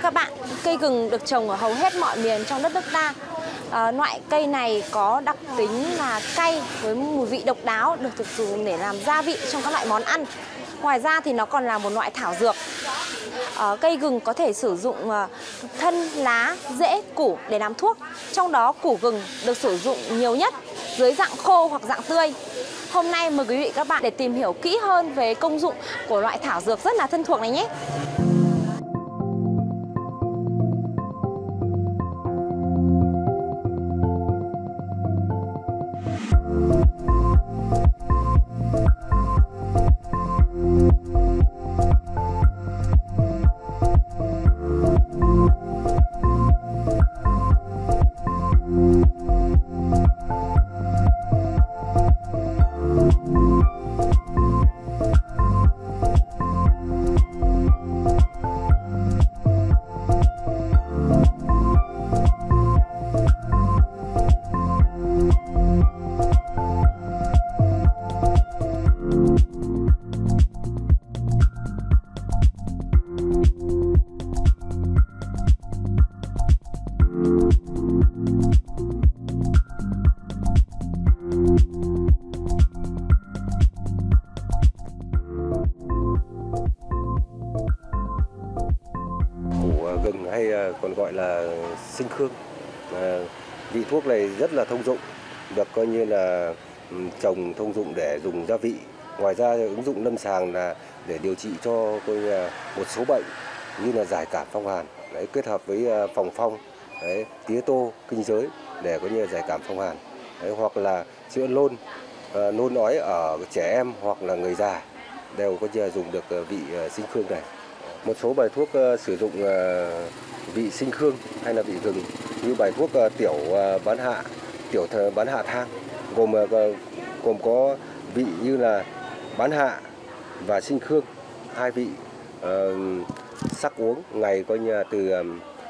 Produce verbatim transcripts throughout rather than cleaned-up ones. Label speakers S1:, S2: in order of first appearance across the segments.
S1: các bạn, cây gừng được trồng ở hầu hết mọi miền trong đất nước ta. À, loại cây này có đặc tính là cay với mùi vị độc đáo, được thực dùng để làm gia vị trong các loại món ăn. Ngoài ra thì nó còn là một loại thảo dược. À, cây gừng có thể sử dụng uh, thân, lá, rễ, củ để làm thuốc. Trong đó củ gừng được sử dụng nhiều nhất dưới dạng khô hoặc dạng tươi. Hôm nay mời quý vị các bạn để tìm hiểu kỹ hơn về công dụng của loại thảo dược rất là thân thuộc này nhé.
S2: Gừng hay còn gọi là sinh khương, à, vị thuốc này rất là thông dụng, được coi như là trồng thông dụng để dùng gia vị. Ngoài ra ứng dụng lâm sàng là để điều trị cho coi như một số bệnh như là giải cảm phong hàn, đấy, kết hợp với phòng phong, đấy, tía tô, kinh giới để có như giải cảm phong hàn, đấy, hoặc là chữa nôn, à, nôn ói ở trẻ em hoặc là người già đều có như dùng được vị sinh khương này. Một số bài thuốc uh, sử dụng uh, vị sinh khương hay là vị gừng như bài thuốc uh, tiểu uh, bán hạ, tiểu bán hạ thang gồm uh, gồm có vị như là bán hạ và sinh khương, hai vị uh, sắc uống ngày coi như từ uh,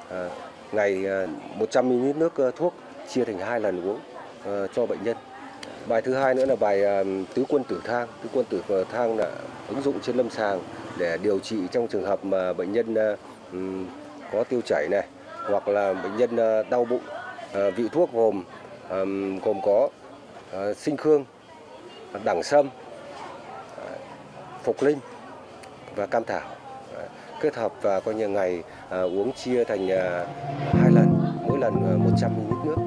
S2: ngày uh, một trăm mi li lít nước uh, thuốc chia thành hai lần uống uh, cho bệnh nhân. Bài thứ hai nữa là bài uh, tứ quân tử thang. Tứ quân tử thang là ứng dụng trên lâm sàng để điều trị trong trường hợp mà bệnh nhân uh, có tiêu chảy này, hoặc là bệnh nhân uh, đau bụng. Uh, vị thuốc gồm um, gồm có uh, sinh khương, đẳng sâm, uh, phục linh và cam thảo, uh, kết hợp và coi như ngày uh, uống chia thành uh, hai lần, mỗi lần uh, một trăm mi li lít nước.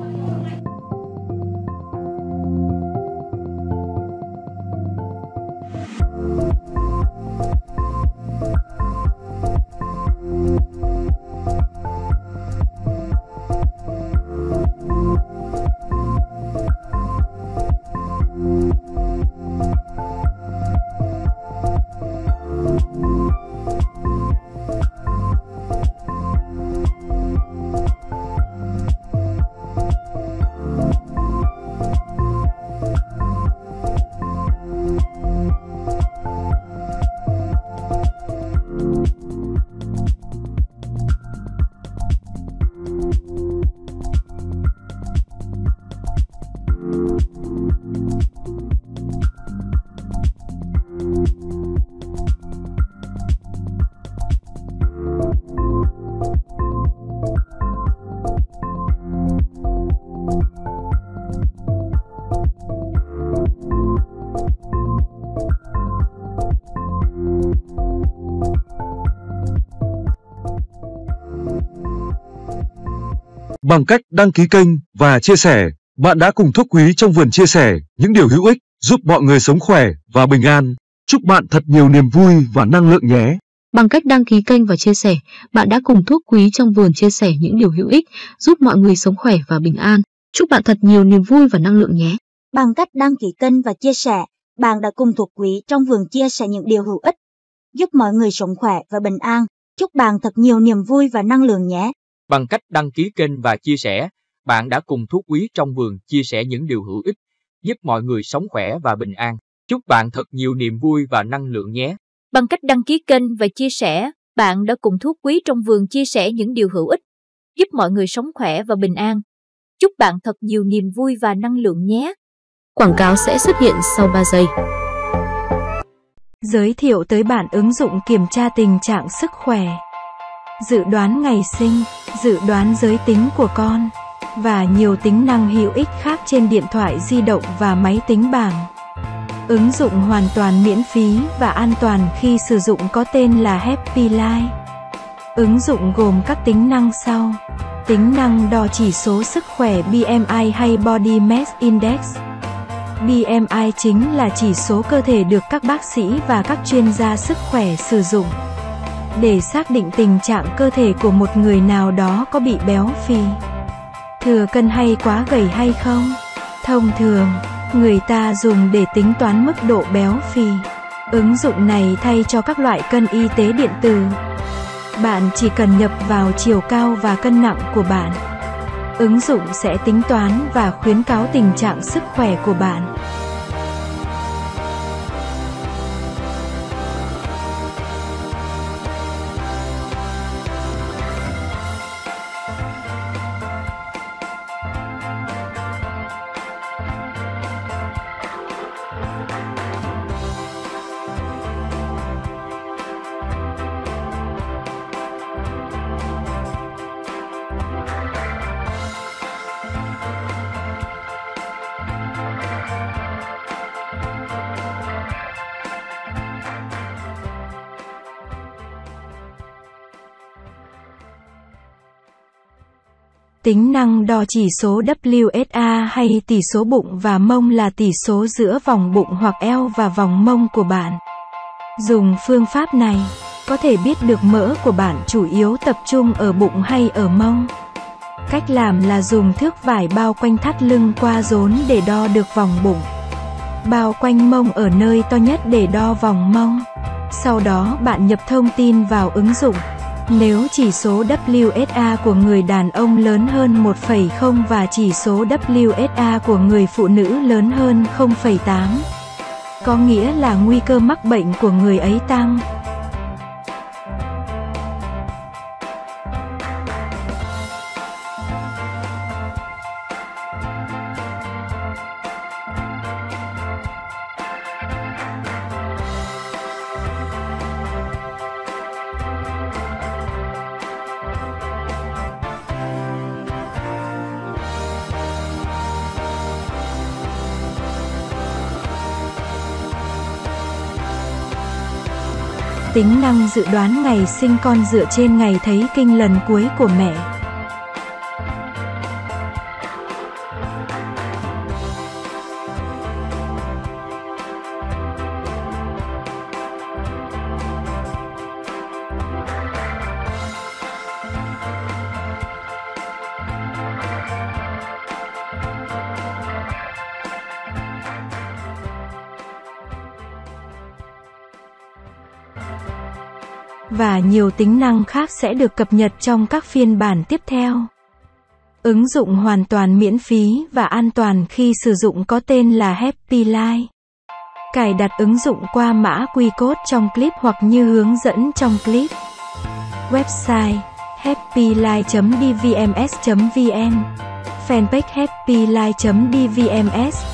S3: Bằng cách đăng ký kênh và chia sẻ, bạn đã cùng Thuốc Quý trong vườn chia sẻ những điều hữu ích giúp mọi người sống khỏe và bình an. Chúc bạn thật nhiều niềm vui và năng lượng nhé.
S4: Bằng cách đăng ký kênh và chia sẻ, bạn đã cùng Thuốc Quý trong vườn chia sẻ những điều hữu ích giúp mọi người sống khỏe và bình an. Chúc bạn thật nhiều niềm vui và năng lượng nhé.
S5: Bằng cách đăng ký kênh và chia sẻ, bạn đã cùng Thuốc Quý trong vườn chia sẻ những điều hữu ích giúp mọi người sống khỏe và bình an. Chúc bạn thật nhiều niềm vui và năng lượng nhé.
S6: Bằng cách đăng ký kênh và chia sẻ, bạn đã cùng Thuốc Quý trong vườn chia sẻ những điều hữu ích, giúp mọi người sống khỏe và bình an. Chúc bạn thật nhiều niềm vui và năng lượng nhé.
S7: Bằng cách đăng ký kênh và chia sẻ, bạn đã cùng Thuốc Quý trong vườn chia sẻ những điều hữu ích, giúp mọi người sống khỏe và bình an. Chúc bạn thật nhiều niềm vui và năng lượng nhé.
S4: Quảng cáo sẽ xuất hiện sau ba giây.
S8: Giới thiệu tới bạn ứng dụng kiểm tra tình trạng sức khỏe. dự đoán ngày sinh, dự đoán giới tính của con, và nhiều tính năng hữu ích khác trên điện thoại di động và máy tính bảng. Ứng dụng hoàn toàn miễn phí và an toàn khi sử dụng có tên là Happy Life. Ứng dụng gồm các tính năng sau: tính năng đo chỉ số sức khỏe B M I hay Body Mass Index. B M I chính là chỉ số cơ thể được các bác sĩ và các chuyên gia sức khỏe sử dụng để xác định tình trạng cơ thể của một người nào đó có bị béo phì, thừa cân hay quá gầy hay không. Thông thường, người ta dùng để tính toán mức độ béo phì. Ứng dụng này thay cho các loại cân y tế điện tử. Bạn chỉ cần nhập vào chiều cao và cân nặng của bạn. Ứng dụng sẽ tính toán và khuyến cáo tình trạng sức khỏe của bạn. Tính năng đo chỉ số W S A hay tỷ số bụng và mông là tỷ số giữa vòng bụng hoặc eo và vòng mông của bạn. Dùng phương pháp này, có thể biết được mỡ của bạn chủ yếu tập trung ở bụng hay ở mông. Cách làm là dùng thước vải bao quanh thắt lưng qua rốn để đo được vòng bụng. Bao quanh mông ở nơi to nhất để đo vòng mông. Sau đó bạn nhập thông tin vào ứng dụng. Nếu chỉ số W S A của người đàn ông lớn hơn một phẩy không và chỉ số W S A của người phụ nữ lớn hơn không phẩy tám, có nghĩa là nguy cơ mắc bệnh của người ấy tăng. Tính năng dự đoán ngày sinh con dựa trên ngày thấy kinh lần cuối của mẹ. Và nhiều tính năng khác sẽ được cập nhật trong các phiên bản tiếp theo. Ứng dụng hoàn toàn miễn phí và an toàn khi sử dụng có tên là Happy Life. Cài đặt ứng dụng qua mã quy code trong clip hoặc như hướng dẫn trong clip. Website happy life chấm d v m s chấm v n. Fanpage happy life chấm d v m s.